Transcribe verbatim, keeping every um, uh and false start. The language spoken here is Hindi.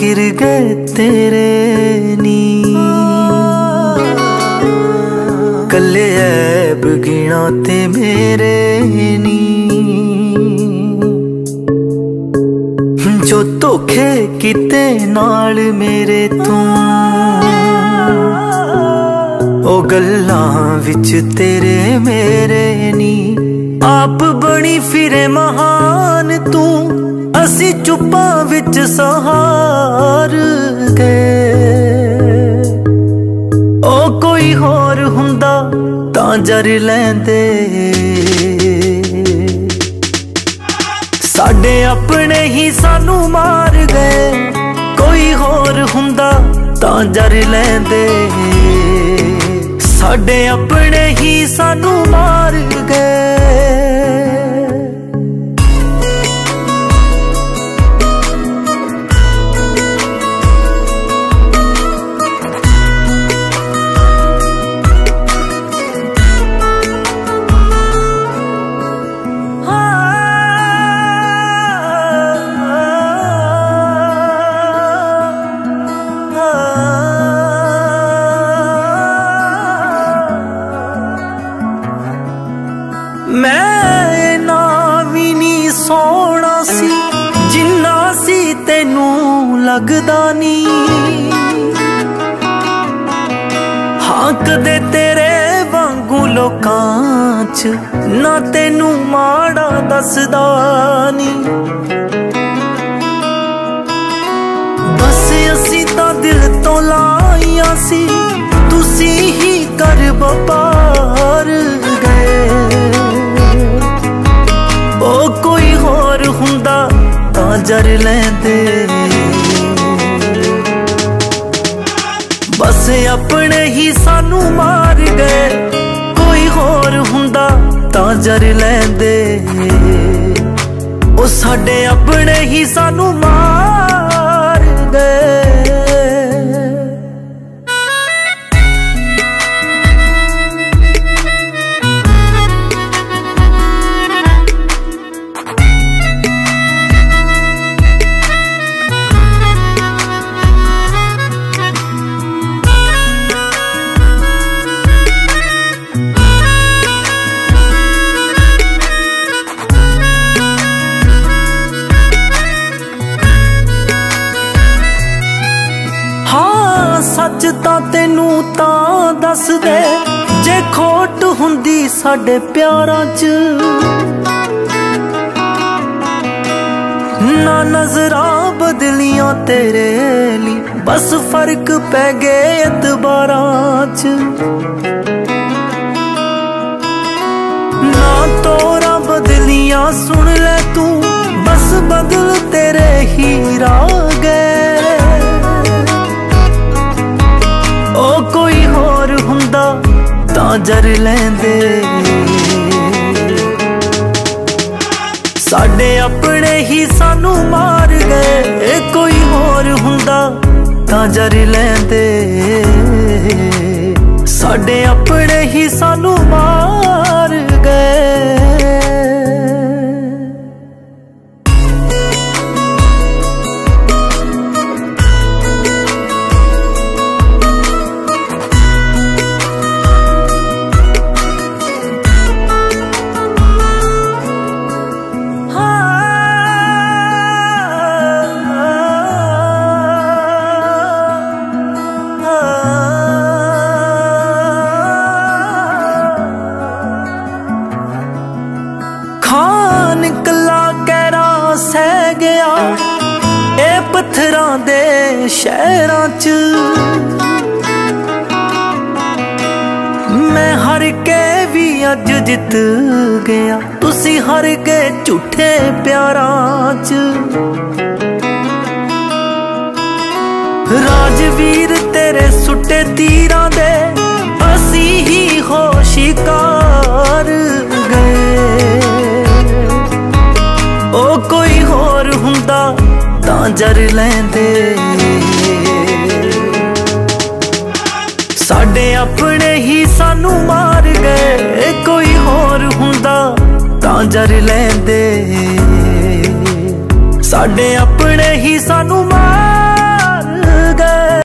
फिर गए तेरे नी, कल्ले ऐब गिना ते मेरे नी। जो धोखे किते नाल मेरे तू, ओ गल्लां विच तेरे मेरे नी। आप बनी फिरे महान तू, असी चुप्पा विच सहार गए। ओ कोई होर हुंदा तां जर लैंदे, साडे अपने ही सानू मार गए। कोई होर हुंदा तां जर लैंदे, साडे अपने ही सानू मार गए। मैं ना भी नी सोना सी जिन्ना सी तेनू लगदा नी। हाँ कदे तेरे वांगू लोकां च ना तेनू माड़ा दसदा नी। बस असी तां दिल तो लाइया सी, तुसी ही कर बपार गए। ओ कोई होर हुंदा तां जर लैंदे, बस अपने ही सानू मार गए। कोई होर हुंदा तां जर लैंदे, ओ साडे अपने ही सानू मार गए। सच तां तेनू तां दस दे, जे खोट हुंदी साडे प्यारां च। ना नजरां बदलियां तेरे ली, बस फर्क पै गए एतबारां च। ना तोरा बदलियां सुन ले तू, बस बदल तेरे ही राह गए। ओ कोई होर हुंदा तां जर लैंदे, साडे अपने ही सानू मार गए। कोई होर हुंदा तां जर लैंदे, साडे अपने ही सानू मार गए। खान कला कैरा सह गया ए पत्थरां दे शहरां च। मैं हर के भी अज जित गया, तुसी हर के झूठे प्यारां च। राजवीर तेरे सुटे तीरां दे, असी ही हो शिकार गए। ओ कोई होर हुंदा तां जर लैंदे, साडे अपने ही सानू मार गए। कोई होर हुंदा तां जर लैंदे, साडे अपने ही सानू मार